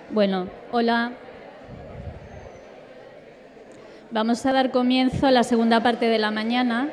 Bueno, hola. Vamos a dar comienzo a la segunda parte de la mañana.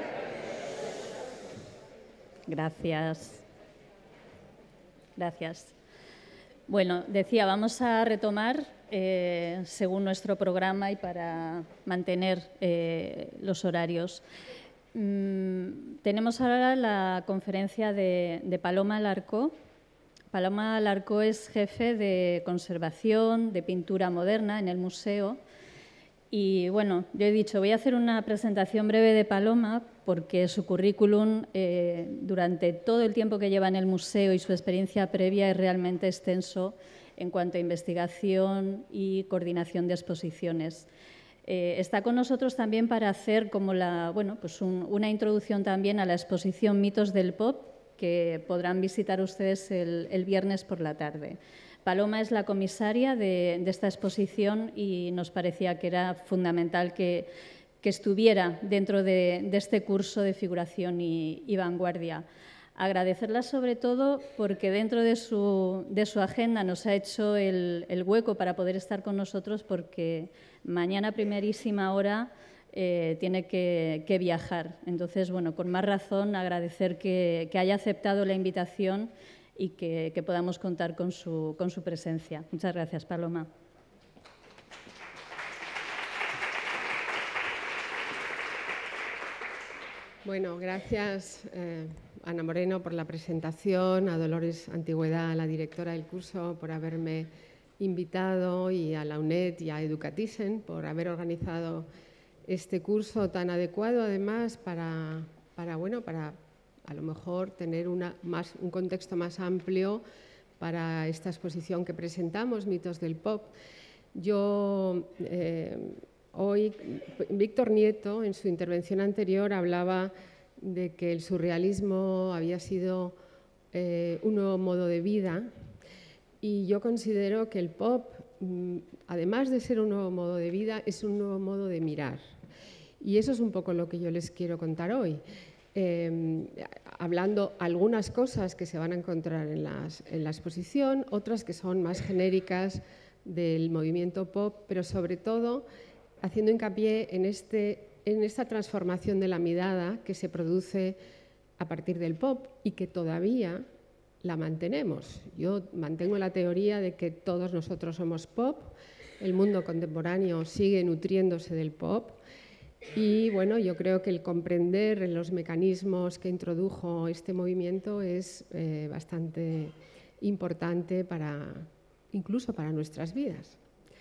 Gracias. Gracias. Bueno, decía, vamos a retomar según nuestro programa y para mantener los horarios. Tenemos ahora la conferencia de Paloma Alarcó. Paloma Alarcó es jefe de conservación de pintura moderna en el museo. Y bueno, yo he dicho, voy a hacer una presentación breve de Paloma porque su currículum durante todo el tiempo que lleva en el museo y su experiencia previa es realmente extenso en cuanto a investigación y coordinación de exposiciones. Está con nosotros también para hacer como una introducción también a la exposición Mitos del Pop, que podrán visitar ustedes el viernes por la tarde. Paloma es la comisaria de esta exposición y nos parecía que era fundamental que estuviera dentro de este curso de figuración y vanguardia. Agradecerla sobre todo porque dentro de su agenda nos ha hecho el hueco para poder estar con nosotros, porque mañana a primerísima hora tiene que viajar. Entonces, bueno, con más razón agradecer que haya aceptado la invitación y que podamos contar con su presencia. Muchas gracias, Paloma. Bueno, gracias Ana Moreno por la presentación, a Dolores Antigüedad, la directora del curso, por haberme invitado, y a la UNED y a Educatizen por haber organizado este curso tan adecuado, además, para a lo mejor tener un contexto más amplio para esta exposición que presentamos, Mitos del Pop. Hoy, Víctor Nieto, en su intervención anterior, hablaba de que el surrealismo había sido un nuevo modo de vida, y yo considero que el pop, además de ser un nuevo modo de vida, es un nuevo modo de mirar. Y eso es un poco lo que yo les quiero contar hoy. Hablando algunas cosas que se van a encontrar en la exposición, otras que son más genéricas del movimiento pop, pero sobre todo haciendo hincapié en esta transformación de la mirada que se produce a partir del pop y que todavía la mantenemos. Yo mantengo la teoría de que todos nosotros somos pop, el mundo contemporáneo sigue nutriéndose del pop. Y bueno, yo creo que el comprender los mecanismos que introdujo este movimiento es bastante importante incluso para nuestras vidas.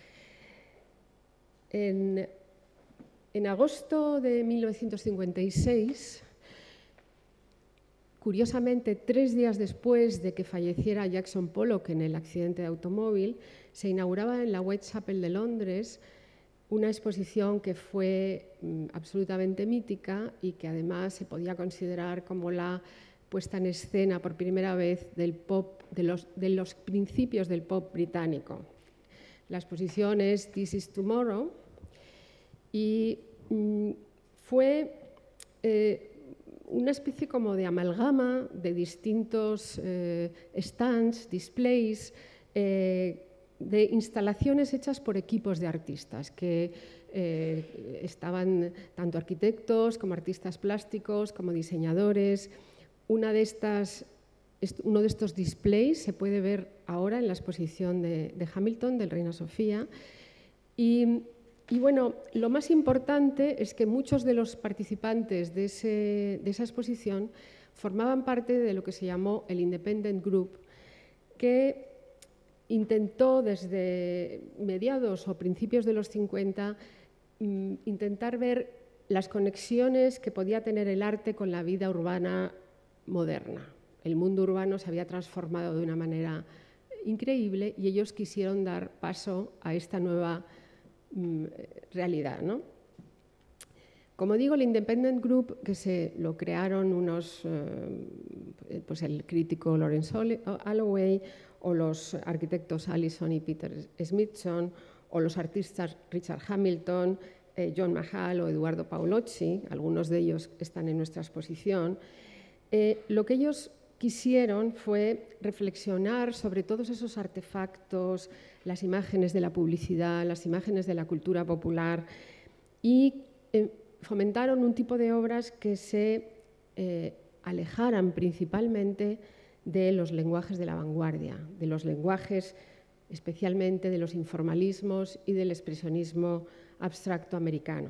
En agosto de 1956, curiosamente 3 días después de que falleciera Jackson Pollock en el accidente de automóvil, se inauguraba en la Whitechapel de Londres una exposición que fue absolutamente mítica y que además se podía considerar como la puesta en escena por primera vez del pop, de los principios del pop británico. La exposición es This is Tomorrow y fue una especie como de amalgama de distintos stands, displays, de instalaciones hechas por equipos de artistas que estaban tanto arquitectos como artistas plásticos como diseñadores. Uno de estos displays se puede ver ahora en la exposición de Hamilton, del Reina Sofía. Y bueno, lo más importante es que muchos de los participantes de esa exposición formaban parte de lo que se llamó el Independent Group, que intentó desde mediados o principios de los 50 intentar ver las conexiones que podía tener el arte con la vida urbana moderna. El mundo urbano se había transformado de una manera increíble y ellos quisieron dar paso a esta nueva realidad, ¿no? Como digo, el Independent Group, que se lo crearon el crítico Lawrence Alloway, o los arquitectos Allison y Peter Smithson, o los artistas Richard Hamilton, John Mahal o Eduardo Paolozzi, algunos de ellos están en nuestra exposición. Lo que ellos quisieron fue reflexionar sobre todos esos artefactos, las imágenes de la publicidad, las imágenes de la cultura popular y fomentaron un tipo de obras que se alejaran principalmente de los lenguajes de la vanguardia, de los lenguajes especialmente de los informalismos y del expresionismo abstracto americano.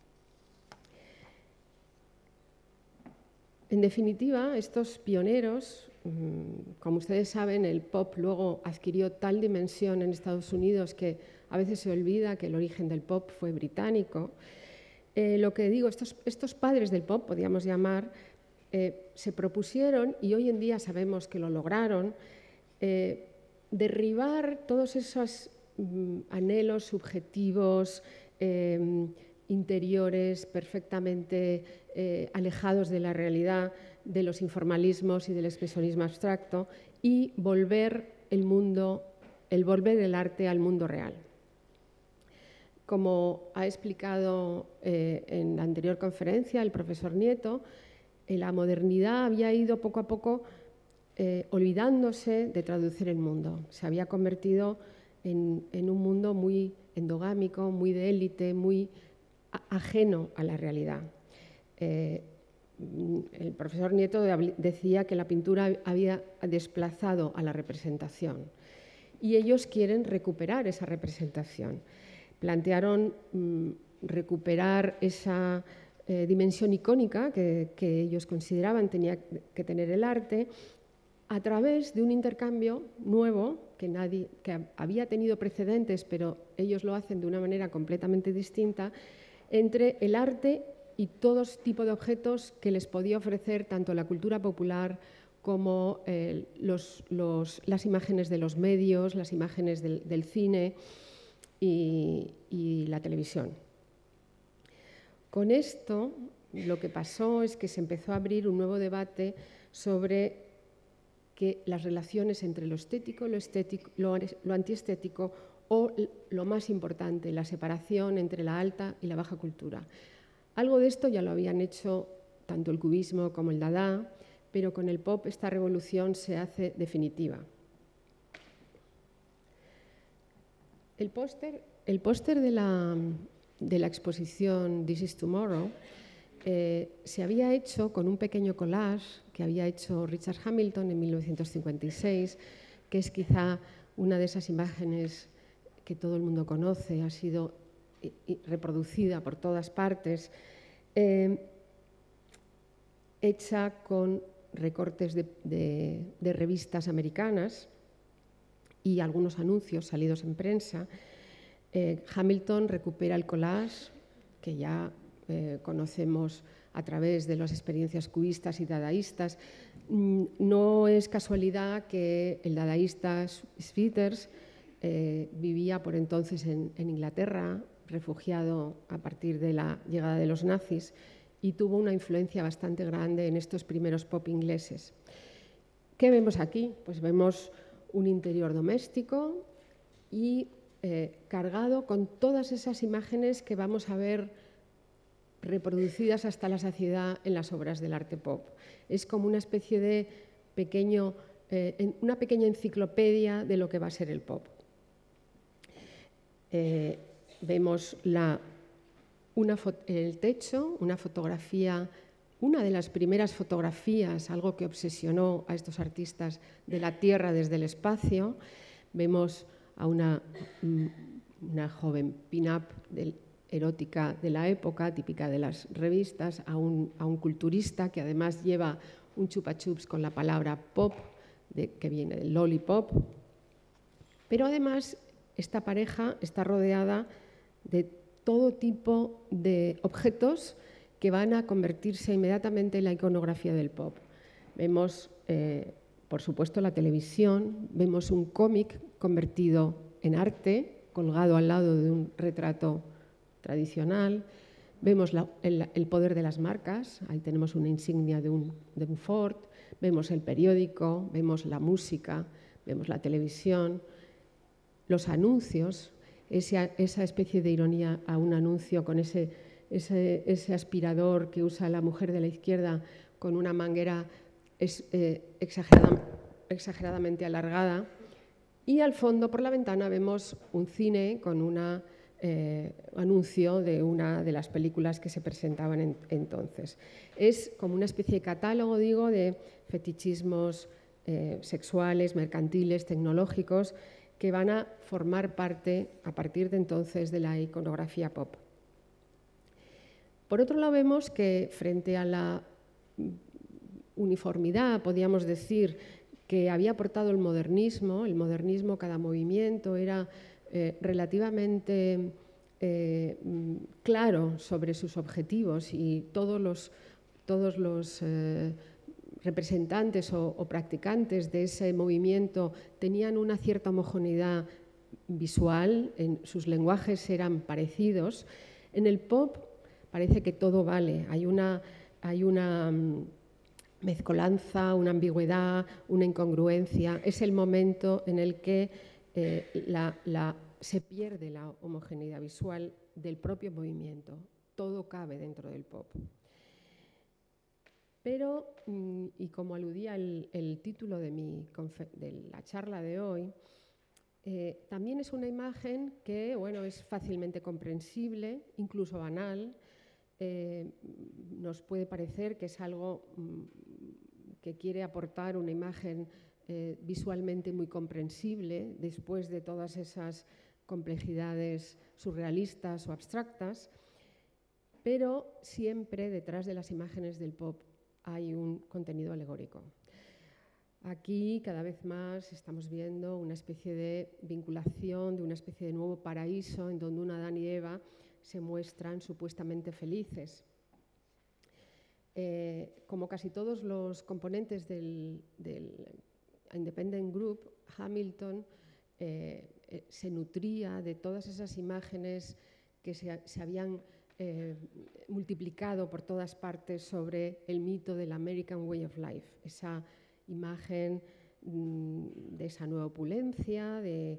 En definitiva, estos pioneros, como ustedes saben, el pop luego adquirió tal dimensión en Estados Unidos que a veces se olvida que el origen del pop fue británico. Lo que digo, estos padres del pop, podríamos llamar, se propusieron, y hoy en día sabemos que lo lograron, derribar todos esos anhelos subjetivos, interiores, perfectamente alejados de la realidad, de los informalismos y del expresionismo abstracto, y volver el arte al mundo real. Como ha explicado en la anterior conferencia el profesor Nieto, la modernidad había ido poco a poco olvidándose de traducir el mundo. Se había convertido en un mundo muy endogámico, muy de élite, muy ajeno a la realidad. El profesor Nieto decía que la pintura había desplazado a la representación y ellos quieren recuperar esa representación. Plantearon recuperar esa dimensión icónica que ellos consideraban tenía que tener el arte a través de un intercambio nuevo que había tenido precedentes, pero ellos lo hacen de una manera completamente distinta, entre el arte y todo tipo de objetos que les podía ofrecer tanto la cultura popular como las imágenes de los medios, las imágenes del cine y la televisión. Con esto, lo que pasó es que se empezó a abrir un nuevo debate sobre que las relaciones entre lo estético, lo antiestético o, lo más importante, la separación entre la alta y la baja cultura. Algo de esto ya lo habían hecho tanto el cubismo como el dada, pero con el pop esta revolución se hace definitiva. El póster de la exposición This is Tomorrow se había hecho con un pequeño collage que había hecho Richard Hamilton en 1956, que es quizá una de esas imágenes que todo el mundo conoce, ha sido reproducida por todas partes, hecha con recortes de revistas americanas y algunos anuncios salidos en prensa. Hamilton recupera el collage, que ya conocemos a través de las experiencias cubistas y dadaístas. No es casualidad que el dadaísta Schwitters vivía por entonces en Inglaterra, refugiado a partir de la llegada de los nazis, y tuvo una influencia bastante grande en estos primeros pop ingleses. ¿Qué vemos aquí? Pues vemos un interior doméstico y cargado con todas esas imágenes que vamos a ver reproducidas hasta la saciedad en las obras del arte pop. Es como una especie de una pequeña enciclopedia de lo que va a ser el pop. Vemos el techo, una fotografía, una de las primeras fotografías, algo que obsesionó a estos artistas, de la Tierra desde el espacio. Vemos a una joven pin-up erótica de la época, típica de las revistas, a un culturista que además lleva un chupa chups con la palabra pop, que viene del lollipop. Pero además esta pareja está rodeada de todo tipo de objetos que van a convertirse inmediatamente en la iconografía del pop. Vemos, por supuesto, la televisión, vemos un cómic convertido en arte, colgado al lado de un retrato tradicional, vemos el poder de las marcas, ahí tenemos una insignia de un Ford, vemos el periódico, vemos la música, vemos la televisión, los anuncios, esa especie de ironía a un anuncio con ese aspirador que usa la mujer de la izquierda con una manguera es exageradamente alargada, y al fondo, por la ventana, vemos un cine con un anuncio de una de las películas que se presentaban entonces. Es como una especie de catálogo, digo, de fetichismos sexuales, mercantiles, tecnológicos, que van a formar parte, a partir de entonces, de la iconografía pop. Por otro lado, vemos que frente a la uniformidad, podríamos decir, que había aportado el modernismo, cada movimiento era relativamente claro sobre sus objetivos, y todos los representantes o practicantes de ese movimiento tenían una cierta homogeneidad visual, sus lenguajes eran parecidos. En el pop parece que todo vale, hay una mezcolanza, una ambigüedad, una incongruencia. Es el momento en el que se pierde la homogeneidad visual del propio movimiento. Todo cabe dentro del pop. Pero, y como aludía el título de la charla de hoy, también es una imagen que, bueno, es fácilmente comprensible, incluso banal. Nos puede parecer que es algo que quiere aportar una imagen visualmente muy comprensible después de todas esas complejidades surrealistas o abstractas, pero siempre detrás de las imágenes del pop hay un contenido alegórico. Aquí cada vez más estamos viendo una especie de vinculación, de una especie de nuevo paraíso en donde un Adán y Eva se muestran supuestamente felices. Como casi todos los componentes del Independent Group, Hamilton se nutría de todas esas imágenes que se habían multiplicado por todas partes sobre el mito del American Way of Life, esa imagen de esa nueva opulencia, de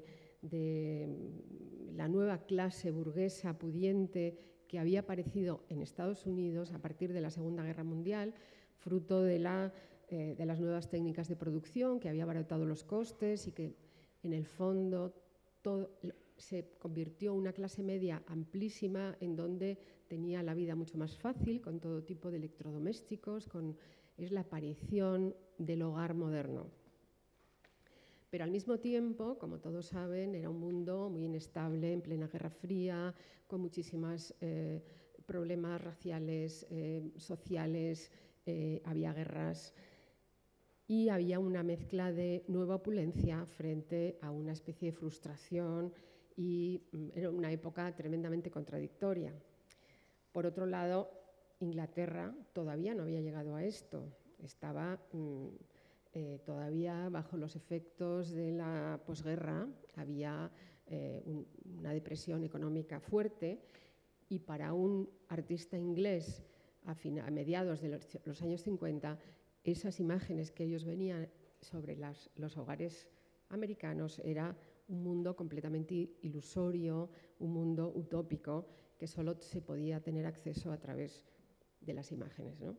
la nueva clase burguesa pudiente que había aparecido en Estados Unidos a partir de la Segunda Guerra Mundial, fruto de las nuevas técnicas de producción, que había abaratado los costes y que en el fondo se convirtió en una clase media amplísima en donde tenía la vida mucho más fácil, con todo tipo de electrodomésticos, es la aparición del hogar moderno. Pero al mismo tiempo, como todos saben, era un mundo muy inestable, en plena Guerra Fría, con muchísimos problemas raciales, sociales, había guerras y había una mezcla de nueva opulencia frente a una especie de frustración, y era una época tremendamente contradictoria. Por otro lado, Inglaterra todavía no había llegado a esto, estaba todavía bajo los efectos de la posguerra, había una depresión económica fuerte, y para un artista inglés a mediados de los años 50, esas imágenes que ellos venían sobre los hogares americanos era un mundo completamente ilusorio, un mundo utópico que solo se podía tener acceso a través de las imágenes, ¿no?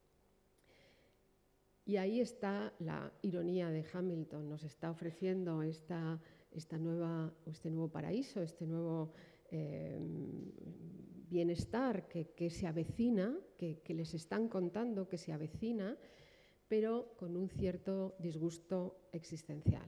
Y ahí está la ironía de Hamilton, nos está ofreciendo este nuevo paraíso, este nuevo bienestar que se avecina, que les están contando que se avecina, pero con un cierto disgusto existencial.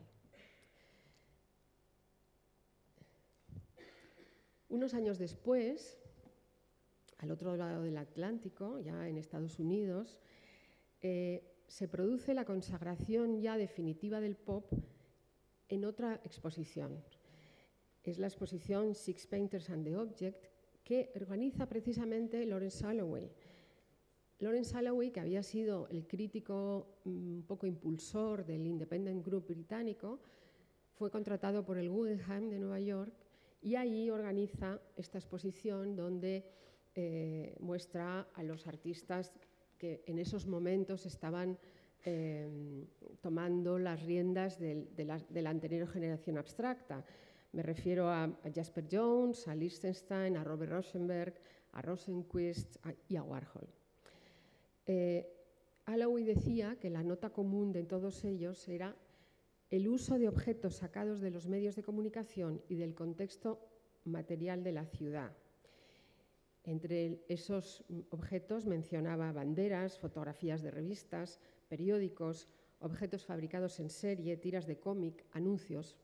Unos años después, al otro lado del Atlántico, ya en Estados Unidos, se produce la consagración ya definitiva del pop en otra exposición. Es la exposición Six Painters and the Object, que organiza precisamente Lawrence Holloway. Lawrence Holloway, que había sido el crítico un poco impulsor del Independent Group británico, fue contratado por el Guggenheim de Nueva York y ahí organiza esta exposición donde muestra a los artistas que en esos momentos estaban tomando las riendas de la anterior generación abstracta. Me refiero a Jasper Jones, a Lichtenstein, a Robert Rauschenberg, a Rosenquist y a Warhol. Alloway decía que la nota común de todos ellos era el uso de objetos sacados de los medios de comunicación y del contexto material de la ciudad. Entre esos objetos mencionaba banderas, fotografías de revistas, periódicos, objetos fabricados en serie, tiras de cómic, anuncios.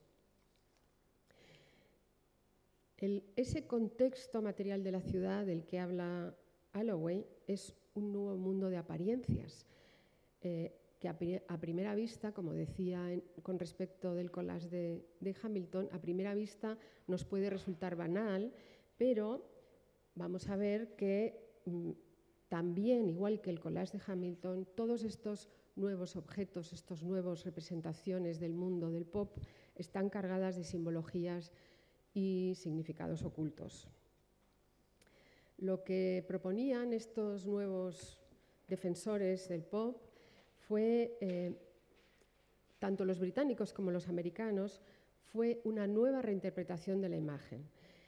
Ese contexto material de la ciudad del que habla Alloway es un nuevo mundo de apariencias, que a primera vista, como decía con respecto del collage de Hamilton, a primera vista nos puede resultar banal, pero vamos a ver que también, igual que el collage de Hamilton, todos estos nuevos objetos, estas nuevas representaciones del mundo del pop están cargadas de simbologías y significados ocultos. Lo que proponían estos nuevos defensores del pop fue, tanto los británicos como los americanos, fue una nueva reinterpretación de la imagen.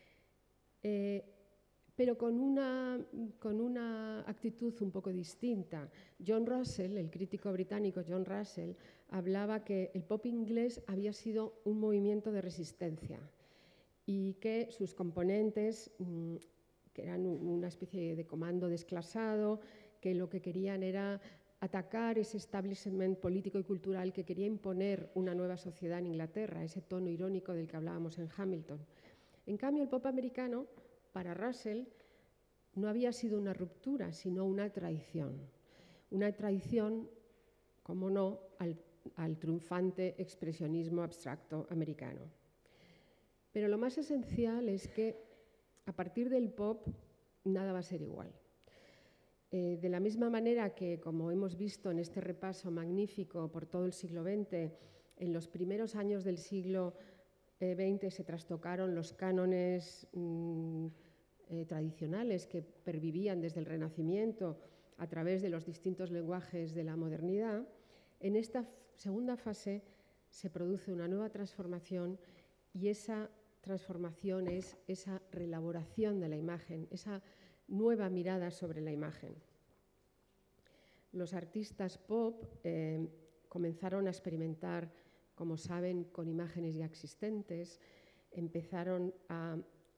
Pero con una actitud un poco distinta. John Russell, el crítico británico John Russell, hablaba que el pop inglés había sido un movimiento de resistencia y que sus componentes, que eran una especie de comando desclasado, que lo que querían era atacar ese establishment político y cultural que quería imponer una nueva sociedad en Inglaterra, ese tono irónico del que hablábamos en Hamilton. En cambio, el pop americano, para Russell, no había sido una ruptura, sino una traición. Una traición, como no, al triunfante expresionismo abstracto americano. Pero lo más esencial es que a partir del pop nada va a ser igual. De la misma manera que, como hemos visto en este repaso magnífico por todo el siglo XX, en los primeros años del siglo XX se trastocaron los cánones tradicionales que pervivían desde el Renacimiento a través de los distintos lenguajes de la modernidad, en esta segunda fase se produce una nueva transformación y esa transformación es esa reelaboración de la imagen, esa nueva mirada sobre la imagen. Los artistas pop comenzaron a experimentar, como saben, con imágenes ya existentes, empezaron a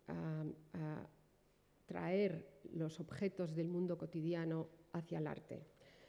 traer los objetos del mundo cotidiano hacia el arte.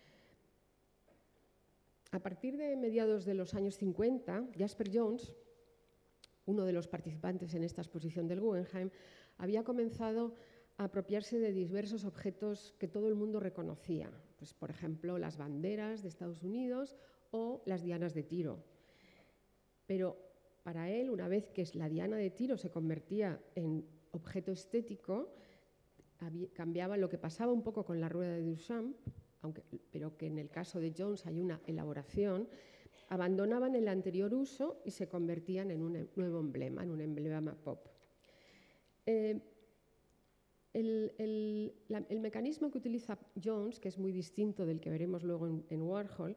A partir de mediados de los años 50, Jasper Johns, uno de los participantes en esta exposición del Guggenheim, había comenzado a apropiarse de diversos objetos que todo el mundo reconocía, pues, por ejemplo, las banderas de Estados Unidos o las dianas de Tiro. Pero para él, una vez que la diana de Tiro se convertía en objeto estético, cambiaba lo que pasaba un poco con la rueda de Duchamp, pero que en el caso de Johns hay una elaboración, abandonaban el anterior uso y se convertían en un nuevo emblema, en un emblema pop. El mecanismo que utiliza Johns, que es muy distinto del que veremos luego en Warhol,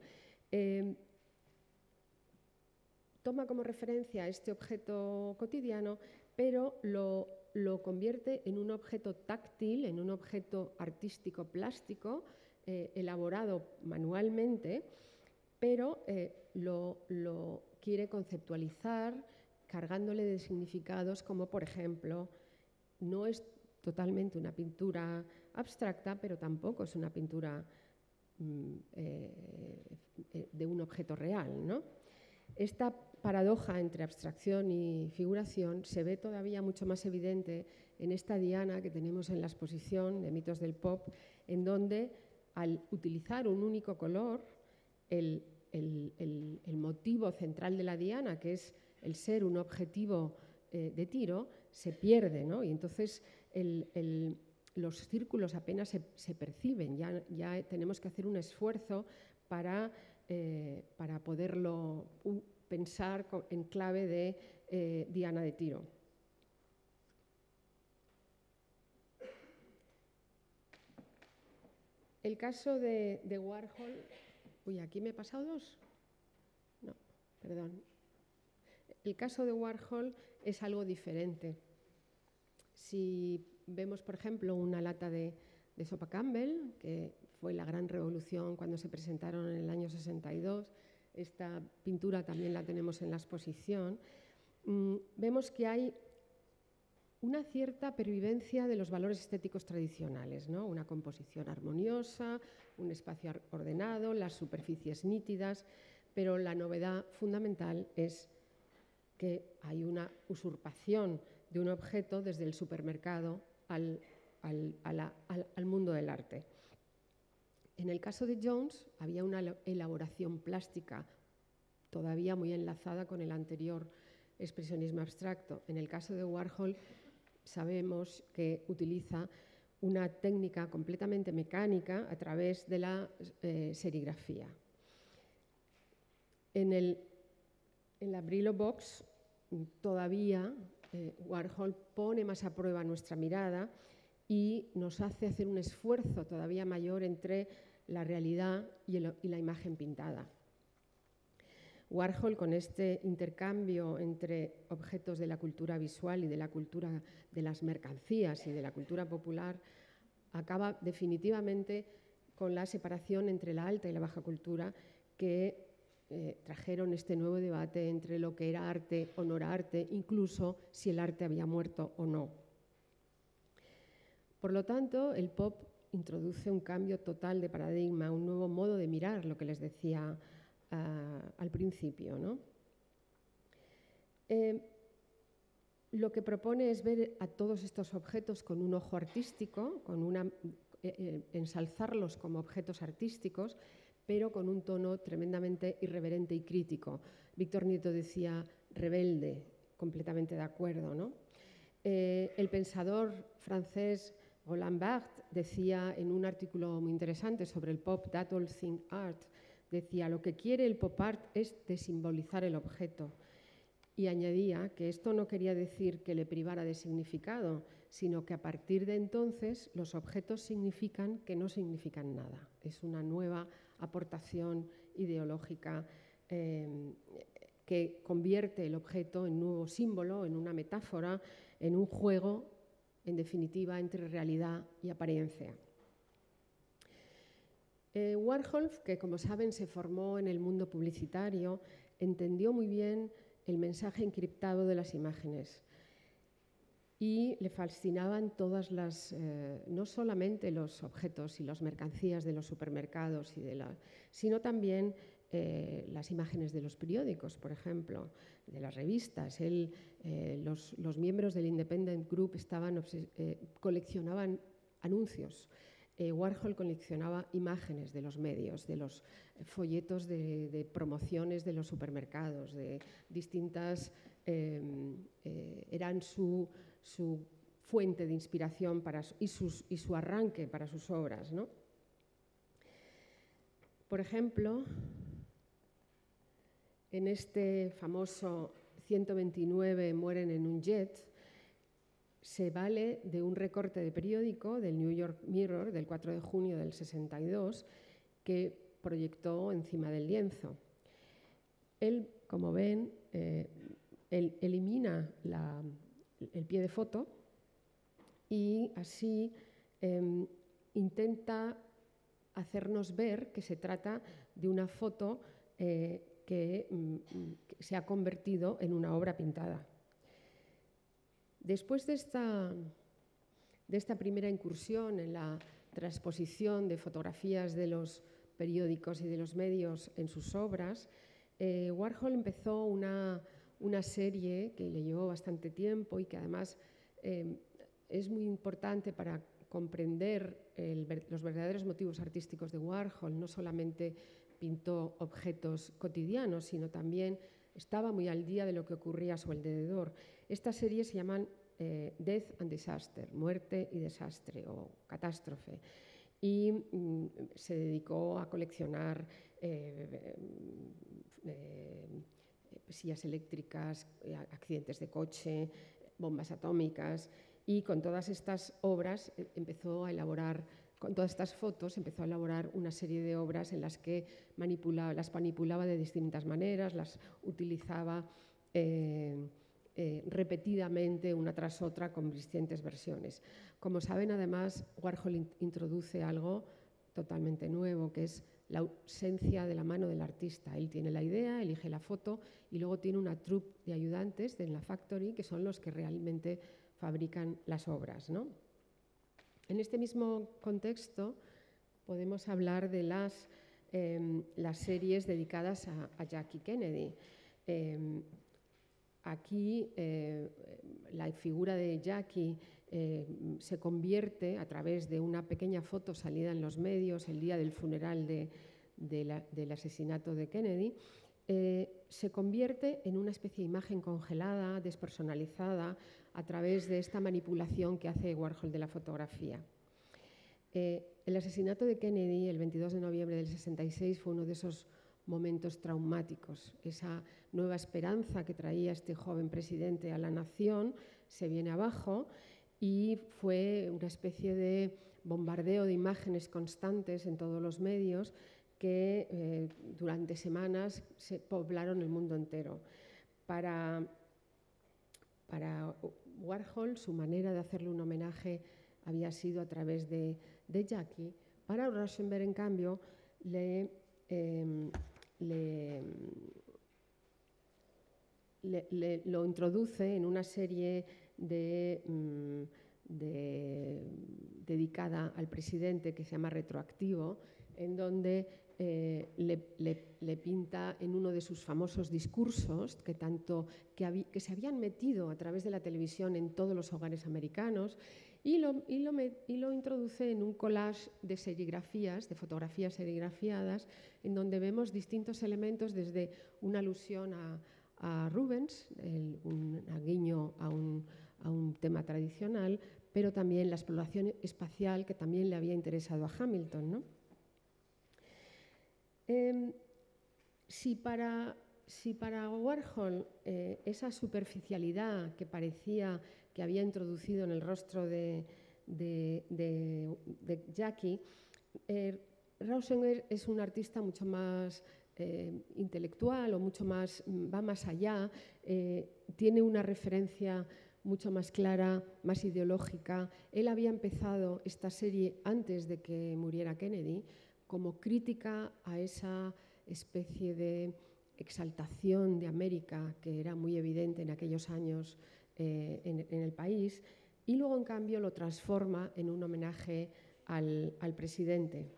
toma como referencia este objeto cotidiano, pero lo convierte en un objeto táctil, en un objeto artístico plástico, elaborado manualmente, pero lo quiere conceptualizar cargándole de significados como, por ejemplo, no es totalmente una pintura abstracta, pero tampoco es una pintura de un objeto real, ¿no? Esta paradoja entre abstracción y figuración se ve todavía mucho más evidente en esta diana que tenemos en la exposición de Mitos del Pop, en donde al utilizar un único color, el motivo central de la diana, que es el ser un objetivo de tiro, se pierde, ¿no? Y entonces los círculos apenas se perciben, ya tenemos que hacer un esfuerzo para poderlo pensar en clave de diana de Tiro. El caso de Warhol... Uy, ¿aquí me he pasado dos? No, perdón. El caso de Warhol es algo diferente. Si vemos, por ejemplo, una lata de sopa Campbell, que fue la gran revolución cuando se presentaron en el año 62. Esta pintura también la tenemos en la exposición. Vemos que hay una cierta pervivencia de los valores estéticos tradicionales, ¿no? Una composición armoniosa, un espacio ordenado, las superficies nítidas, pero la novedad fundamental es que hay una usurpación de un objeto desde el supermercado al mundo del arte. En el caso de Jones había una elaboración plástica todavía muy enlazada con el anterior expresionismo abstracto. En el caso de Warhol sabemos que utiliza una técnica completamente mecánica a través de la serigrafía. En la Brillo Box todavía Warhol pone más a prueba nuestra mirada y nos hace hacer un esfuerzo todavía mayor entre la realidad y la imagen pintada. Warhol, con este intercambio entre objetos de la cultura visual y de la cultura de las mercancías y de la cultura popular, acaba definitivamente con la separación entre la alta y la baja cultura que trajeron este nuevo debate entre lo que era arte o no era arte, incluso si el arte había muerto o no. Por lo tanto, el pop introduce un cambio total de paradigma, un nuevo modo de mirar, lo que les decía al principio, ¿no? Lo que propone es ver a todos estos objetos con un ojo artístico, ensalzarlos como objetos artísticos, pero con un tono tremendamente irreverente y crítico. Víctor Nieto decía rebelde, completamente de acuerdo, ¿no? El pensador francés Roland Barthes decía en un artículo muy interesante sobre el pop, That All Thing Art, decía, lo que quiere el pop art es desimbolizar el objeto. Y añadía que esto no quería decir que le privara de significado, sino que a partir de entonces los objetos significan que no significan nada. Es una nueva aportación ideológica que convierte el objeto en un nuevo símbolo, en una metáfora, en un juego, en definitiva, entre realidad y apariencia. Warhol, que como saben se formó en el mundo publicitario, entendió muy bien el mensaje encriptado de las imágenes y le fascinaban todas las, no solamente los objetos y las mercancías de los supermercados, sino también las imágenes de los periódicos, por ejemplo, de las revistas. Los miembros del Independent Group coleccionaban anuncios. Warhol coleccionaba imágenes de los medios, de los folletos de promociones de los supermercados, de distintas, eran su fuente de inspiración y su arranque para sus obras, ¿no? Por ejemplo, en este famoso 129 mueren en un jet, se vale de un recorte de periódico del New York Mirror del 4 de junio del 62 que proyectó encima del lienzo. Él, como ven, elimina el pie de foto y así intenta hacernos ver que se trata de una foto que se ha convertido en una obra pintada. Después de esta primera incursión en la transposición de fotografías de los periódicos y de los medios en sus obras, Warhol empezó una serie que le llevó bastante tiempo y que además es muy importante para comprender los verdaderos motivos artísticos de Warhol. No solamente pintó objetos cotidianos, sino también estaba muy al día de lo que ocurría a su alrededor. Esta serie se llaman Death and Disaster, muerte y desastre o catástrofe. Y se dedicó a coleccionar sillas eléctricas, accidentes de coche, bombas atómicas, y con todas estas obras empezó a elaborar, con todas estas fotos empezó a elaborar una serie de obras en las que las manipulaba de distintas maneras, las utilizaba repetidamente una tras otra con distintas versiones. Como saben, además, Warhol introduce algo totalmente nuevo, que es la ausencia de la mano del artista. Él tiene la idea, elige la foto y luego tiene una troupe de ayudantes en la factory que son los que realmente fabrican las obras, ¿no? En este mismo contexto podemos hablar de las series dedicadas a Jackie Kennedy. Aquí la figura de Jackie se convierte, a través de una pequeña foto salida en los medios el día del funeral del asesinato de Kennedy, se convierte en una especie de imagen congelada, despersonalizada, a través de esta manipulación que hace Warhol de la fotografía. El asesinato de Kennedy, el 22 de noviembre del 66, fue uno de esos momentos traumáticos. Esa nueva esperanza que traía este joven presidente a la nación se viene abajo y fue una especie de bombardeo de imágenes constantes en todos los medios que durante semanas se poblaron el mundo entero. Para Warhol, su manera de hacerle un homenaje había sido a través de Jackie. Para Rauschenberg, en cambio, lo introduce en una serie dedicada al presidente que se llama Retroactivo, en donde le pinta en uno de sus famosos discursos que se habían metido a través de la televisión en todos los hogares americanos y lo introduce en un collage de serigrafías, de fotografías serigrafiadas, en donde vemos distintos elementos, desde una alusión a Rubens, un guiño a un tema tradicional, pero también la exploración espacial, que también le había interesado a Hamilton, ¿no? Si para Warhol esa superficialidad que parecía que había introducido en el rostro de Jackie, Rauschenberg es un artista mucho más intelectual o mucho más, va más allá, tiene una referencia mucho más clara, más ideológica. Él había empezado esta serie antes de que muriera Kennedy, como crítica a esa especie de exaltación de América que era muy evidente en aquellos años en el país, y luego en cambio lo transforma en un homenaje al presidente.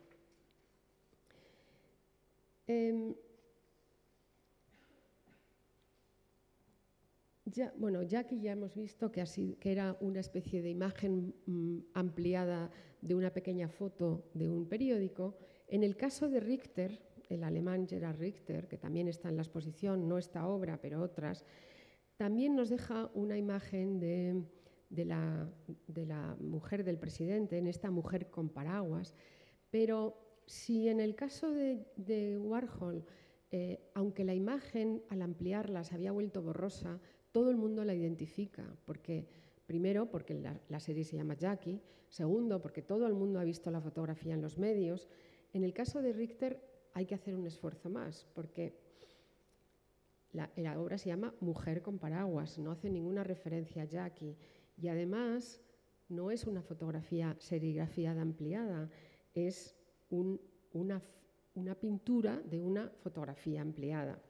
Jackie ya hemos visto que era una especie de imagen ampliada de una pequeña foto de un periódico. En el caso de Richter, el alemán Gerhard Richter, que también está en la exposición, no esta obra, pero otras, también nos deja una imagen de la mujer del presidente, en esta mujer con paraguas. Pero si en el caso de Warhol, aunque la imagen al ampliarla se había vuelto borrosa, todo el mundo la identifica, primero porque la serie se llama Jackie, segundo porque todo el mundo ha visto la fotografía en los medios. En el caso de Richter hay que hacer un esfuerzo más, porque la obra se llama Mujer con paraguas, no hace ninguna referencia a Jackie, y además no es una fotografía serigrafiada ampliada, es una pintura de una fotografía ampliada.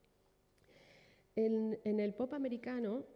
En el pop americano,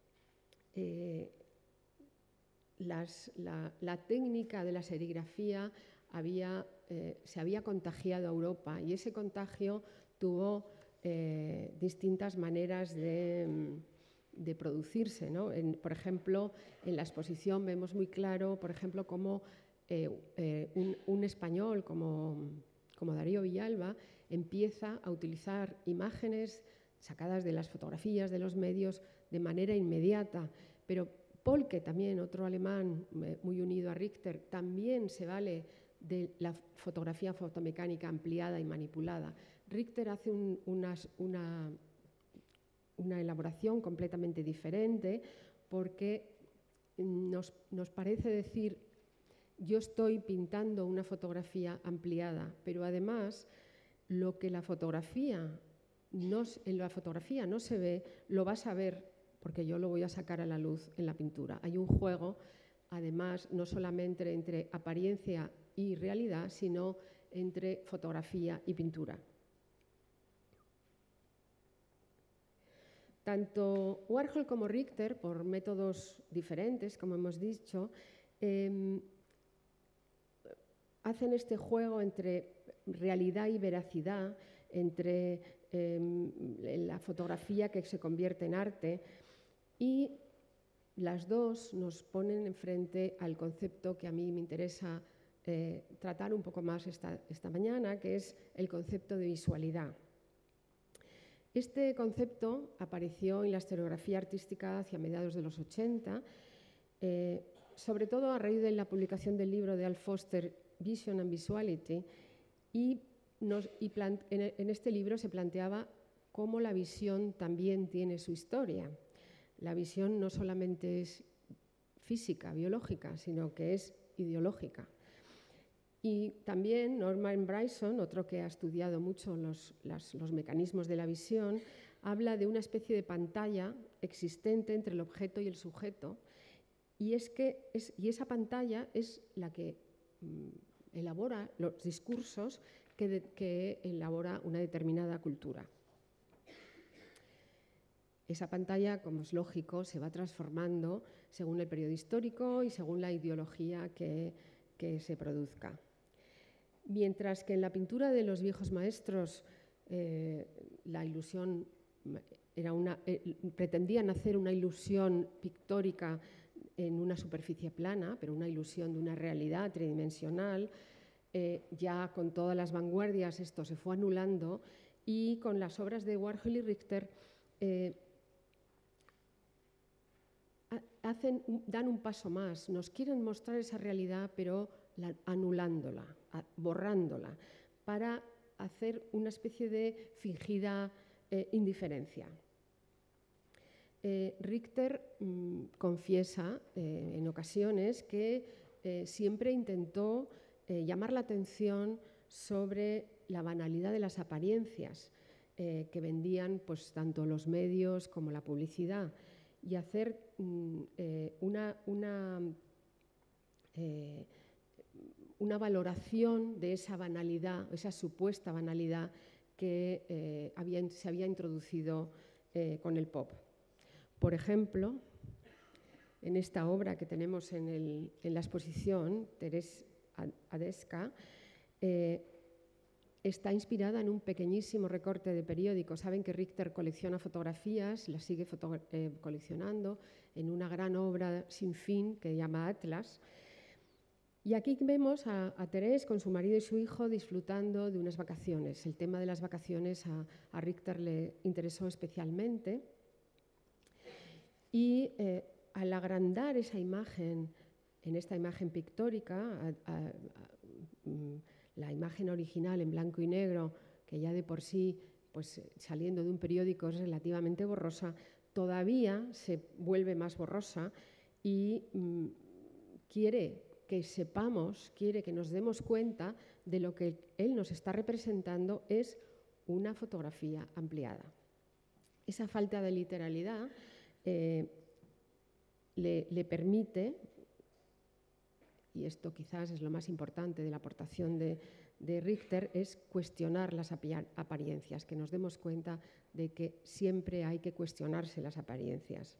la técnica de la serigrafía se había contagiado a Europa, y ese contagio tuvo distintas maneras de producirse, ¿no? Por ejemplo, en la exposición vemos muy claro, por ejemplo, cómo un español como Darío Villalba empieza a utilizar imágenes sacadas de las fotografías de los medios de manera inmediata, pero Polke, también otro alemán muy unido a Richter, también se vale de la fotografía fotomecánica ampliada y manipulada. Richter hace una elaboración completamente diferente, porque nos parece decir: yo estoy pintando una fotografía ampliada, pero además lo que en la fotografía no se ve, lo vas a ver porque yo lo voy a sacar a la luz en la pintura. Hay un juego además, no solamente entre apariencia y realidad, sino entre fotografía y pintura. Tanto Warhol como Richter, por métodos diferentes, como hemos dicho, hacen este juego entre realidad y veracidad, entre la fotografía que se convierte en arte, y las dos nos ponen enfrente al concepto que a mí me interesa tratar un poco más esta mañana, que es el concepto de visualidad. Este concepto apareció en la historiografía artística hacia mediados de los 80, sobre todo a raíz de la publicación del libro de Al Foster, Vision and Visuality, y en este libro se planteaba cómo la visión también tiene su historia. La visión no solamente es física, biológica, sino que es ideológica. Y también Norman Bryson, otro que ha estudiado mucho los mecanismos de la visión, habla de una especie de pantalla existente entre el objeto y el sujeto, y esa pantalla es la que elabora los discursos que elabora una determinada cultura. Esa pantalla, como es lógico, se va transformando según el periodo histórico y según la ideología que se produzca. Mientras que en la pintura de los viejos maestros la ilusión pretendían hacer una ilusión pictórica en una superficie plana, pero una ilusión de una realidad tridimensional, ya con todas las vanguardias esto se fue anulando, y con las obras de Warhol y Richter dan un paso más, nos quieren mostrar esa realidad, pero anulándola, borrándola, para hacer una especie de fingida indiferencia. Richter confiesa en ocasiones que siempre intentó llamar la atención sobre la banalidad de las apariencias que vendían pues, tanto los medios como la publicidad, y hacer una valoración de esa banalidad, esa supuesta banalidad que se había introducido con el pop. Por ejemplo, en esta obra que tenemos en la exposición, Teresa Adesca, está inspirada en un pequeñísimo recorte de periódico. Saben que Richter colecciona fotografías, las sigue coleccionando en una gran obra sin fin que llama Atlas. Y aquí vemos a Teresa con su marido y su hijo disfrutando de unas vacaciones. El tema de las vacaciones a Richter le interesó especialmente. Y al agrandar esa imagen, en esta imagen pictórica, la imagen original en blanco y negro, que ya de por sí, pues, saliendo de un periódico es relativamente borrosa, todavía se vuelve más borrosa y quiere que sepamos, quiere que nos demos cuenta de lo que él nos está representando es una fotografía ampliada. Esa falta de literalidad le permite, y esto quizás es lo más importante de la aportación de Richter, es cuestionar las apariencias, que nos demos cuenta de que siempre hay que cuestionarse las apariencias.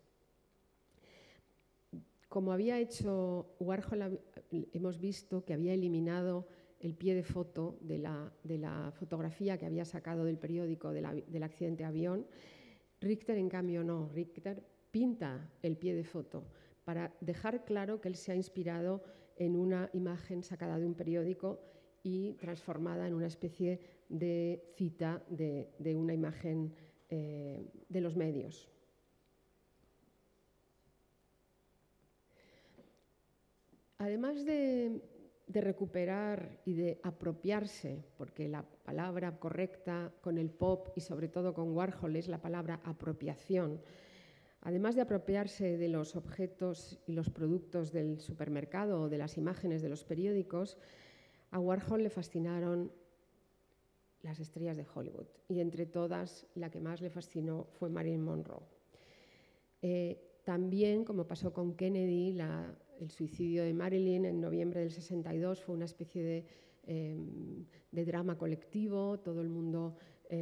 Como había hecho Warhol, hemos visto que había eliminado el pie de foto de la fotografía que había sacado del periódico del accidente de avión. Richter, en cambio, no. Richter pinta el pie de foto para dejar claro que él se ha inspirado en una imagen sacada de un periódico y transformada en una especie de cita de una imagen de los medios. Además de recuperar y de apropiarse, porque la palabra correcta con el pop y sobre todo con Warhol es la palabra apropiación, además de apropiarse de los objetos y los productos del supermercado o de las imágenes de los periódicos, a Warhol le fascinaron las estrellas de Hollywood, y entre todas la que más le fascinó fue Marilyn Monroe. También, como pasó con Kennedy, el suicidio de Marilyn en noviembre del 62 fue una especie de drama colectivo. Todo el mundo,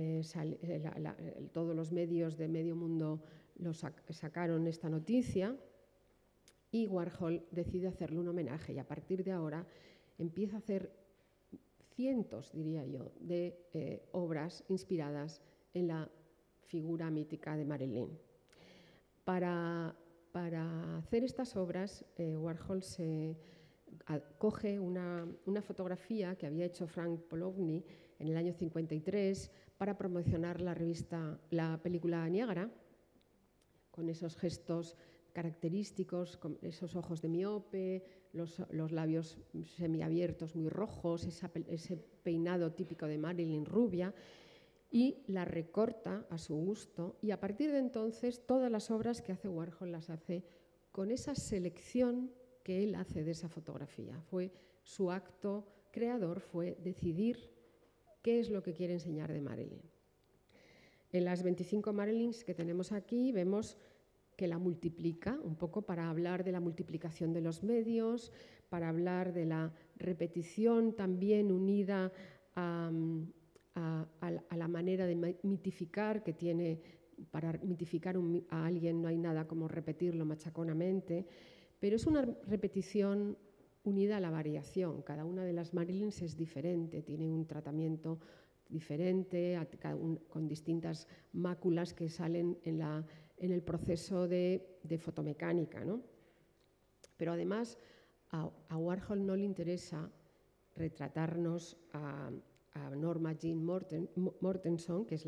todos los medios de medio mundo sacaron esta noticia y Warhol decide hacerle un homenaje, y a partir de ahora empieza a hacer cientos, diría yo, de obras inspiradas en la figura mítica de Marilyn. Para hacer estas obras, Warhol coge una fotografía que había hecho Frank Polanyi en el año 53 para promocionar la película Niágara, con esos gestos característicos, con esos ojos de miope, los labios semiabiertos muy rojos, ese peinado típico de Marilyn rubia, y la recorta a su gusto, y a partir de entonces todas las obras que hace Warhol las hace con esa selección que él hace de esa fotografía. Fue su acto creador, fue decidir qué es lo que quiere enseñar de Marilyn. En las 25 Marilyns que tenemos aquí vemos que la multiplica, un poco para hablar de la multiplicación de los medios, para hablar de la repetición también unida a la manera de mitificar que tiene. Para mitificar a alguien no hay nada como repetirlo machaconamente, pero es una repetición unida a la variación. Cada una de las Marilyns es diferente, tiene un tratamiento diferente, con distintas máculas que salen en el proceso de fotomecánica, ¿no? Pero además a Warhol no le interesa retratarnos a Norma Jean Mortenson, que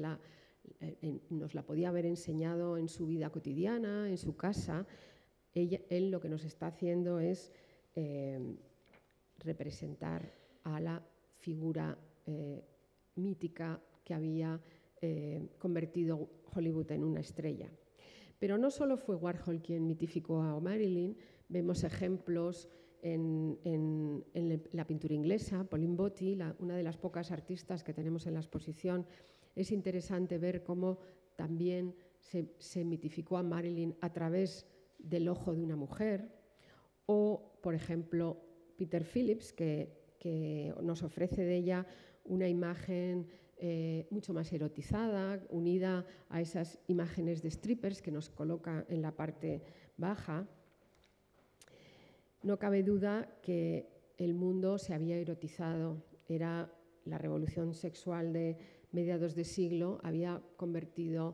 nos la podía haber enseñado en su vida cotidiana, en su casa. Él lo que nos está haciendo es representar a la figura mítica que había convertido Hollywood en una estrella. Pero no solo fue Warhol quien mitificó a Marilyn, vemos ejemplos en la pintura inglesa. Pauline Botti, una de las pocas artistas que tenemos en la exposición. Es interesante ver cómo también se mitificó a Marilyn a través del ojo de una mujer. O, por ejemplo, Peter Phillips, que nos ofrece de ella una imagen mucho más erotizada, unida a esas imágenes de strippers que nos coloca en la parte baja. No cabe duda que el mundo se había erotizado. Era la revolución sexual de mediados de siglo, había convertido,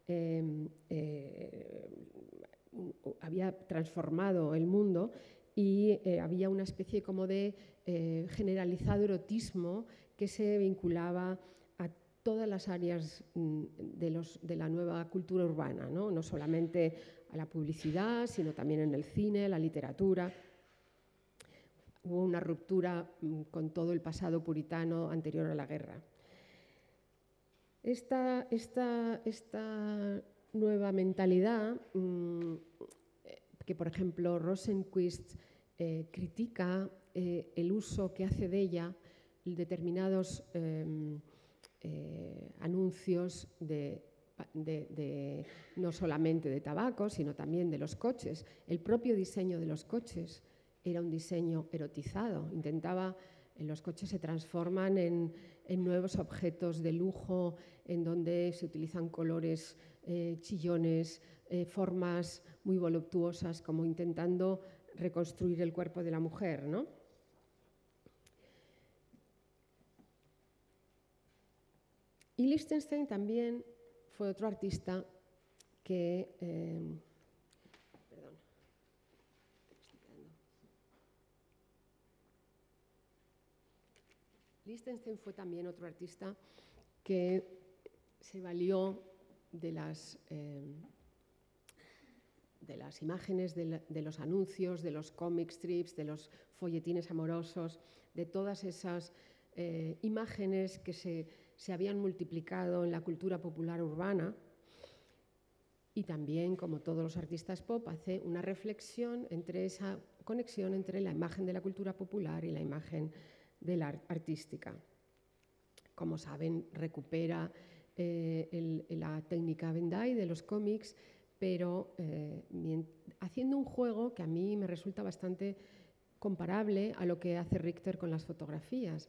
había transformado el mundo, y había una especie como de generalizado erotismo que se vinculaba a todas las áreas de la nueva cultura urbana, ¿no? No solamente a la publicidad, sino también en el cine, la literatura. Hubo una ruptura con todo el pasado puritano anterior a la guerra. Esta nueva mentalidad, que por ejemplo Rosenquist critica el uso que hace de ella determinados anuncios no solamente de tabaco, sino también de los coches. El propio diseño de los coches era un diseño erotizado. Los coches se transforman en nuevos objetos de lujo, en donde se utilizan colores chillones, formas muy voluptuosas, como intentando reconstruir el cuerpo de la mujer, ¿no? Y Lichtenstein también fue otro artista que... Lichtenstein fue también otro artista que se valió de las imágenes de los anuncios, de los comic strips, de los folletines amorosos, de todas esas imágenes que se habían multiplicado en la cultura popular urbana, y también, como todos los artistas pop, hace una reflexión entre esa conexión entre la imagen de la cultura popular y la imagen de la artística. Como saben, recupera la técnica Bandai de los cómics, pero haciendo haciendo un juego que a mí me resulta bastante comparable a lo que hace Richter con las fotografías.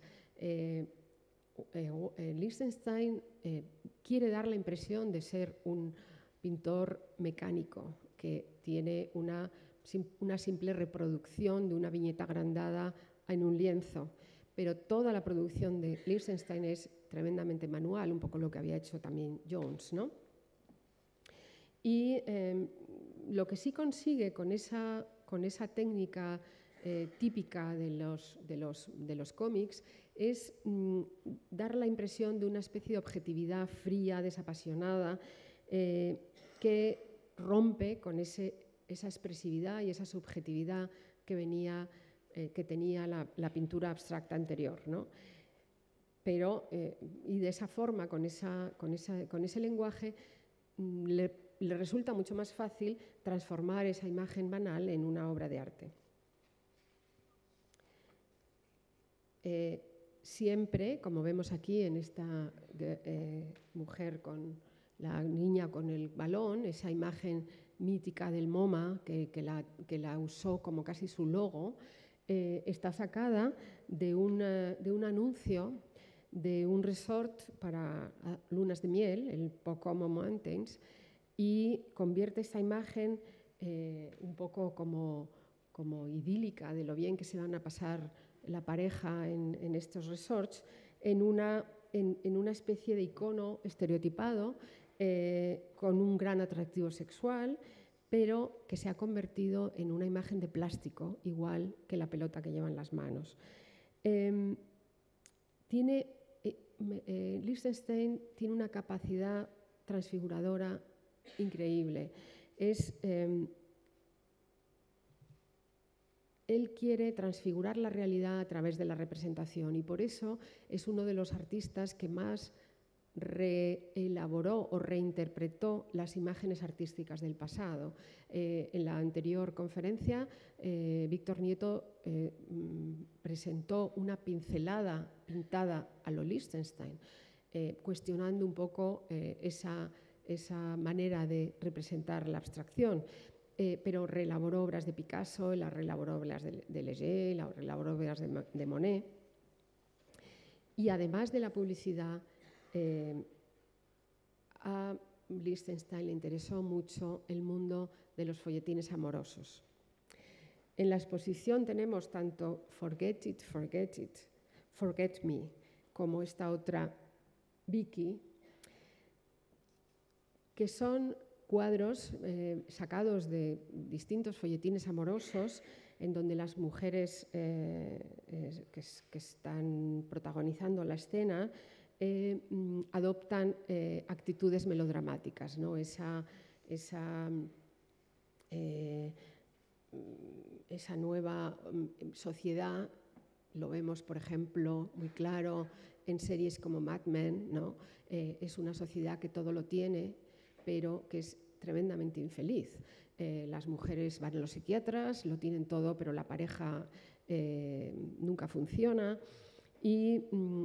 Lichtenstein quiere dar la impresión de ser un pintor mecánico que tiene una simple reproducción de una viñeta agrandada en un lienzo, pero toda la producción de Lichtenstein es tremendamente manual, un poco lo que había hecho también Jones, ¿no? Y lo que sí consigue con esa técnica típica de los cómics es dar la impresión de una especie de objetividad fría, desapasionada, que rompe con esa expresividad y esa subjetividad que tenía la pintura abstracta anterior, ¿no? Pero, y de esa forma, con ese lenguaje, le resulta mucho más fácil transformar esa imagen banal en una obra de arte. Siempre, como vemos aquí en esta mujer con la niña con el balón, esa imagen mítica del MoMA que la usó como casi su logo, está sacada de un anuncio de un resort para lunas de miel, el Pocomo Mountains, y convierte esta imagen un poco como idílica de lo bien que se van a pasar la pareja en estos resorts, en una especie de icono estereotipado con un gran atractivo sexual, pero que se ha convertido en una imagen de plástico, igual que la pelota que lleva en las manos. Lichtenstein tiene una capacidad transfiguradora increíble. Él quiere transfigurar la realidad a través de la representación y por eso es uno de los artistas que más reelaboró o reinterpretó las imágenes artísticas del pasado. En la anterior conferencia, Víctor Nieto presentó una pincelada pintada a lo Lichtenstein, cuestionando un poco esa manera de representar la abstracción. Pero reelaboró obras de Picasso, la reelaboró obras de Leger, la reelaboró obras de Monet. Y además de la publicidad, a Lichtenstein le interesó mucho el mundo de los folletines amorosos. En la exposición tenemos tanto Forget It, Forget Me, como esta otra Vicky, que son cuadros sacados de distintos folletines amorosos en donde las mujeres que están protagonizando la escena adoptan actitudes melodramáticas, ¿no? Esa nueva sociedad lo vemos, por ejemplo, muy claro en series como Mad Men, ¿no? Es una sociedad que todo lo tiene, pero que es tremendamente infeliz. Las mujeres van a los psiquiatras, lo tienen todo, pero la pareja nunca funciona. Y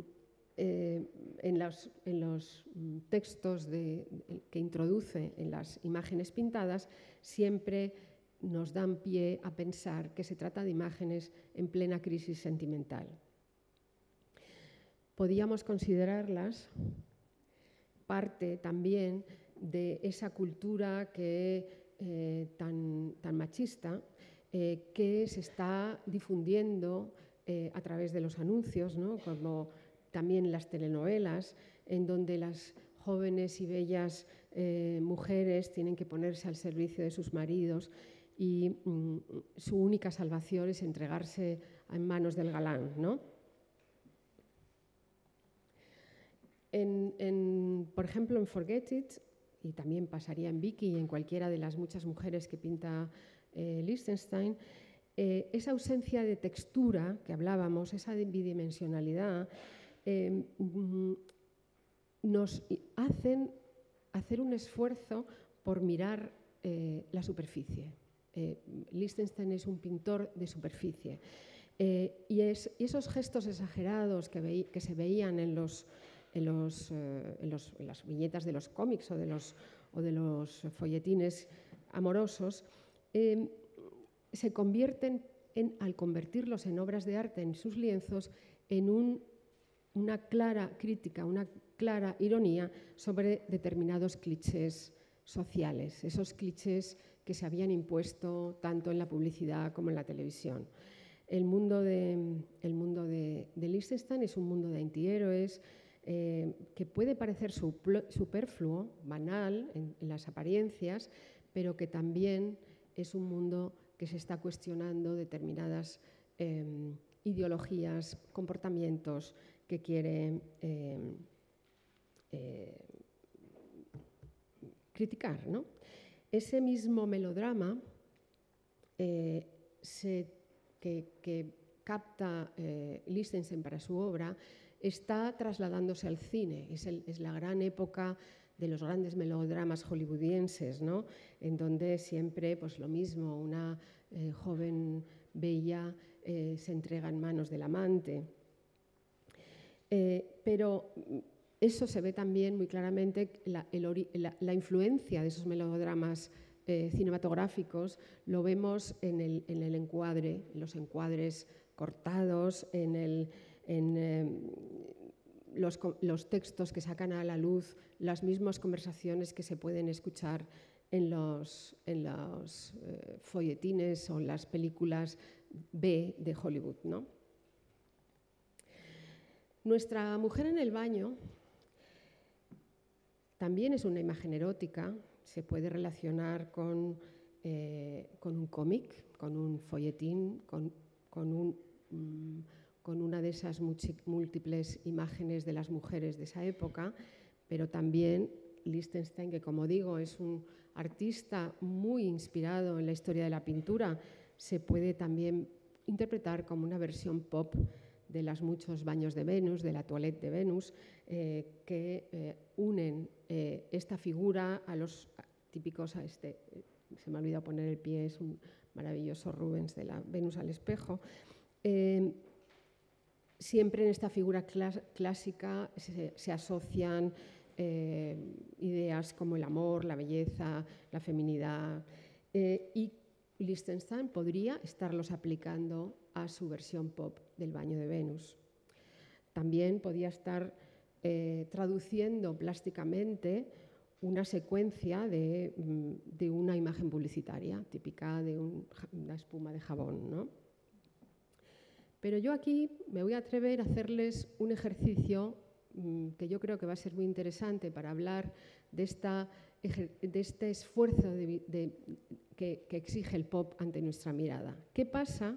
en los textos que introduce en las imágenes pintadas, siempre nos dan pie a pensar que se trata de imágenes en plena crisis sentimental. Podíamos considerarlas parte también de esa cultura tan machista que se está difundiendo a través de los anuncios, ¿no? Como también las telenovelas, en donde las jóvenes y bellas mujeres tienen que ponerse al servicio de sus maridos y su única salvación es entregarse en manos del galán, ¿no? Por ejemplo, en Forget It, y también pasaría en Vicky y en cualquiera de las muchas mujeres que pinta Lichtenstein, esa ausencia de textura que hablábamos, esa bidimensionalidad, nos hacen hacer un esfuerzo por mirar la superficie. Lichtenstein es un pintor de superficie. Y esos gestos exagerados que se veían en las viñetas de los cómics o de los folletines amorosos, se convierten, al convertirlos en obras de arte en sus lienzos, en una clara crítica, una clara ironía sobre determinados clichés sociales, esos clichés que se habían impuesto tanto en la publicidad como en la televisión. El mundo de Liechtenstein es un mundo de antihéroes que puede parecer superfluo, banal en las apariencias, pero que también es un mundo que se está cuestionando determinadas ideologías, comportamientos que quiere criticar, ¿no? Ese mismo melodrama que capta Liechtenstein para su obra está trasladándose al cine. Es la gran época de los grandes melodramas hollywoodienses, ¿no? En donde siempre pues, lo mismo, una joven bella se entrega en manos del amante. Pero eso se ve también muy claramente, la influencia de esos melodramas cinematográficos lo vemos en el encuadre, en los encuadres cortados, en los textos que sacan a la luz, las mismas conversaciones que se pueden escuchar en los folletines o las películas B de Hollywood, ¿no? Nuestra mujer en el baño también es una imagen erótica, se puede relacionar con un cómic, con un folletín, con una de esas múltiples imágenes de las mujeres de esa época, pero también Liechtenstein, que como digo es un artista muy inspirado en la historia de la pintura, se puede también interpretar como una versión pop de los muchos baños de Venus, de la toilette de Venus, que unen esta figura a los típicos, se me ha olvidado poner el pie, es un maravilloso Rubens de la Venus al espejo. Siempre en esta figura clásica se asocian ideas como el amor, la belleza, la feminidad, y Liechtenstein podría estarlos aplicando a su versión pop del baño de Venus. También podía estar traduciendo plásticamente una secuencia de una imagen publicitaria típica de una espuma de jabón, ¿no? Pero yo aquí me voy a atrever a hacerles un ejercicio que yo creo que va a ser muy interesante para hablar de este esfuerzo que exige el pop ante nuestra mirada. ¿Qué pasa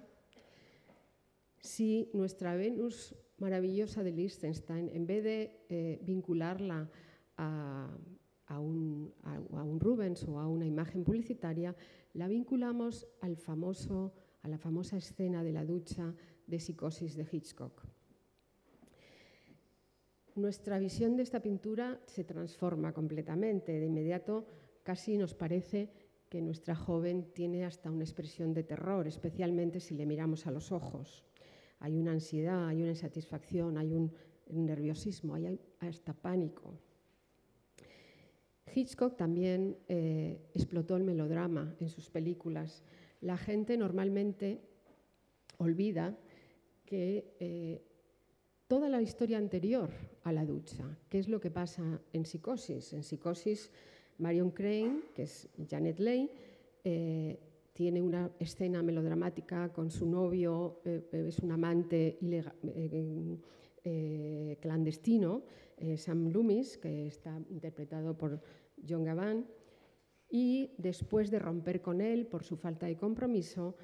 si nuestra Venus maravillosa de Liechtenstein, en vez de vincularla a un Rubens o a una imagen publicitaria, la vinculamos a la famosa escena de la ducha de Psicosis de Hitchcock? Nuestra visión de esta pintura se transforma completamente. De inmediato casi nos parece que nuestra joven tiene hasta una expresión de terror, especialmente si le miramos a los ojos. Hay una ansiedad, hay una insatisfacción, hay un nerviosismo, hay hasta pánico. Hitchcock también explotó el melodrama en sus películas. La gente normalmente olvida que toda la historia anterior a la ducha, qué es lo que pasa en Psicosis. En Psicosis, Marion Crane, que es Janet Leigh, tiene una escena melodramática con su novio, es un amante clandestino, Sam Loomis, que está interpretado por John Gavin, y después de romper con él por su falta de compromiso,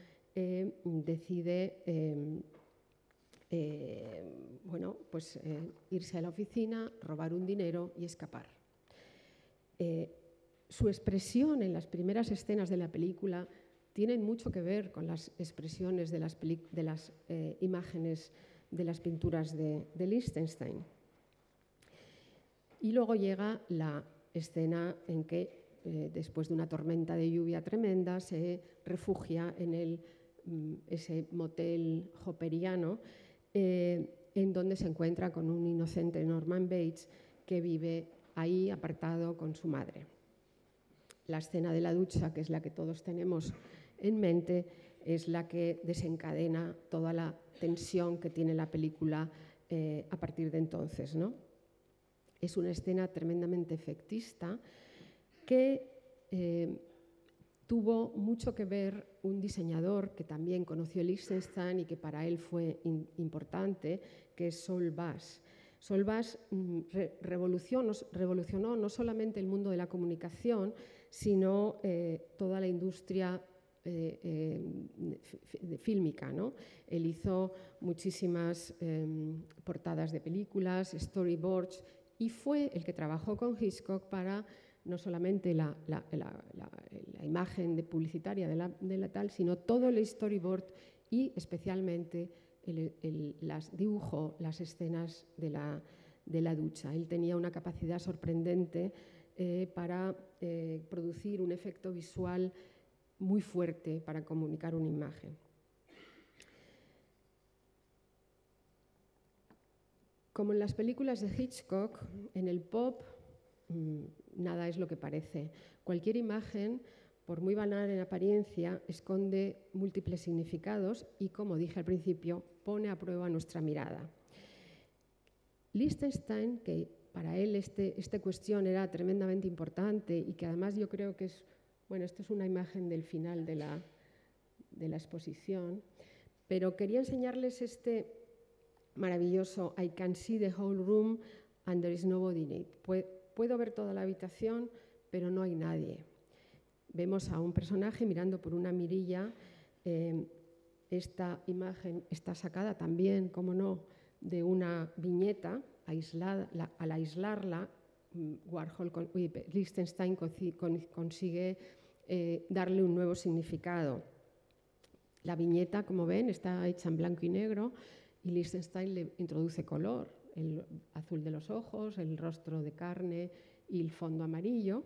decide irse a la oficina, robar un dinero y escapar. Su expresión en las primeras escenas de la película tienen mucho que ver con las expresiones de las imágenes de las pinturas de Liechtenstein. Y luego llega la escena en que, después de una tormenta de lluvia tremenda, se refugia en ese motel hopperiano, en donde se encuentra con un inocente Norman Bates que vive ahí apartado con su madre. La escena de la ducha, que es la que todos tenemos en mente, es la que desencadena toda la tensión que tiene la película a partir de entonces, ¿no? Es una escena tremendamente efectista que tuvo mucho que ver un diseñador que también conoció Lichtenstein y que para él fue importante, que es Saul Bass. Saul Bass revolucionó no solamente el mundo de la comunicación, sino toda la industria fílmica, ¿no? Él hizo muchísimas portadas de películas, storyboards, y fue el que trabajó con Hitchcock para no solamente la imagen publicitaria de la tal, sino todo el storyboard y especialmente dibujó las escenas de la ducha. Él tenía una capacidad sorprendente para producir un efecto visual muy fuerte para comunicar una imagen. Como en las películas de Hitchcock, en el pop nada es lo que parece. Cualquier imagen, por muy banal en apariencia, esconde múltiples significados y, como dije al principio, pone a prueba nuestra mirada. Lichtenstein, que para él esta cuestión era tremendamente importante y que además yo creo que es, bueno, esto es una imagen del final de la exposición, pero quería enseñarles este maravilloso I can see the whole room and there is nobody in it. Puedo ver toda la habitación, pero no hay nadie. Vemos a un personaje mirando por una mirilla. Esta imagen está sacada también, como no, de una viñeta. Al aislarla, Lichtenstein consigue darle un nuevo significado. La viñeta, como ven, está hecha en blanco y negro y Lichtenstein le introduce color, el azul de los ojos, el rostro de carne y el fondo amarillo.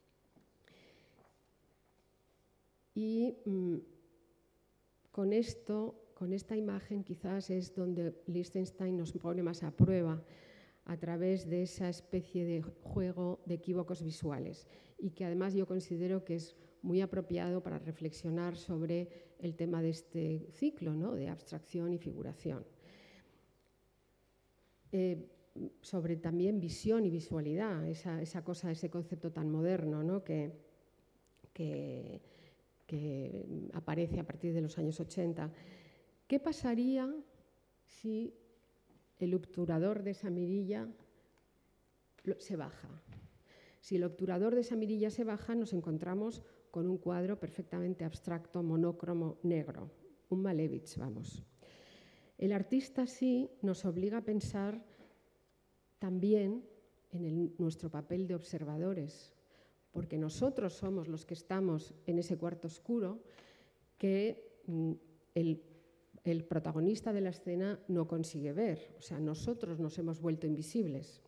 Y con esta imagen quizás es donde Lichtenstein nos pone más a prueba a través de esa especie de juego de equívocos visuales y que además yo considero que es muy apropiado para reflexionar sobre el tema de este ciclo, ¿no?, de abstracción y figuración. Sobre también visión y visualidad, ese concepto tan moderno, ¿no?, que aparece a partir de los años 80. ¿Qué pasaría si el obturador de esa mirilla se baja? Si el obturador de esa mirilla se baja, nos encontramos con un cuadro perfectamente abstracto, monócromo, negro, un Malevich, vamos. El artista sí nos obliga a pensar también en nuestro papel de observadores, porque nosotros somos los que estamos en ese cuarto oscuro que el protagonista de la escena no consigue ver, o sea, nosotros nos hemos vuelto invisibles.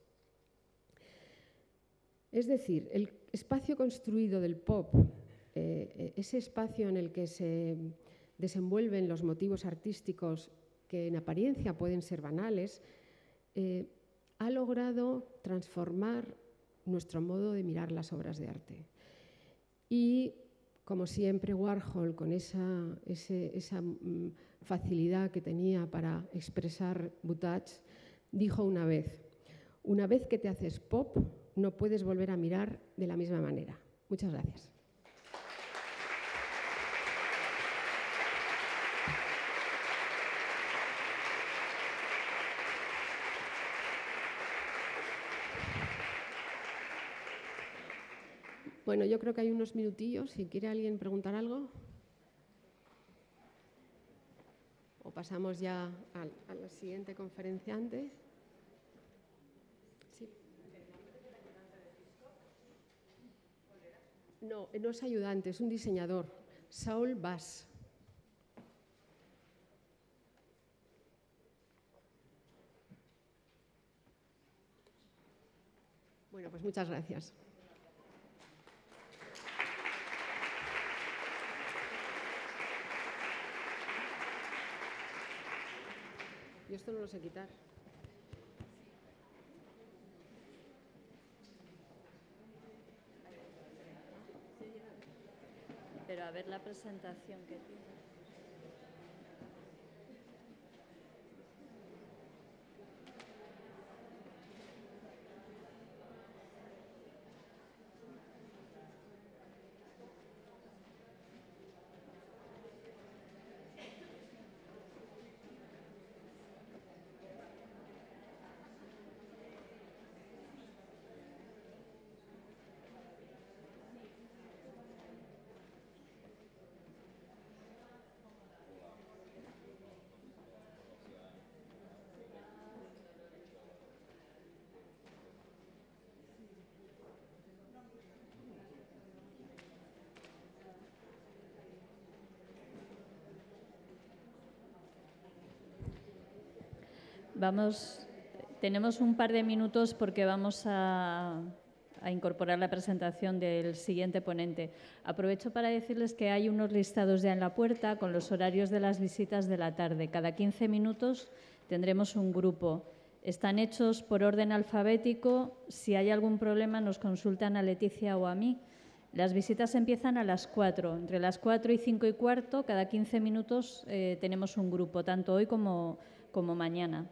Es decir, el espacio construido del pop, ese espacio en el que se desenvuelven los motivos artísticos que en apariencia pueden ser banales, ha logrado transformar nuestro modo de mirar las obras de arte. Y, como siempre, Warhol, con esa facilidad que tenía para expresar Butach, dijo una vez que te haces pop, no puedes volver a mirar de la misma manera. Muchas gracias. Bueno, yo creo que hay unos minutillos, si quiere alguien preguntar algo. O pasamos ya a la siguiente conferenciante. Sí. No, no es ayudante, es un diseñador, Saul Bass. Bueno, pues muchas gracias. Yo esto no lo sé quitar. Pero a ver la presentación que tiene. tenemos un par de minutos porque vamos a incorporar la presentación del siguiente ponente. Aprovecho para decirles que hay unos listados ya en la puerta con los horarios de las visitas de la tarde. Cada 15 minutos tendremos un grupo. Están hechos por orden alfabético. Si hay algún problema, nos consultan a Leticia o a mí. Las visitas empiezan a las 4. Entre las 4 y 5 y cuarto, cada 15 minutos tenemos un grupo, tanto hoy como mañana.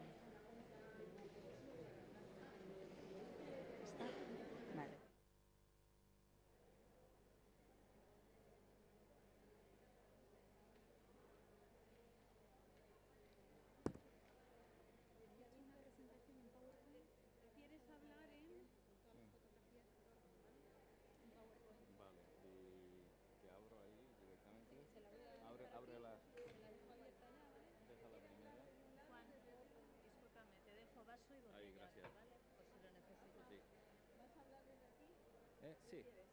Ahí, gracias. ¿Vale? Por si lo necesitas. Sí. ¿Vas a hablar desde aquí? Sí.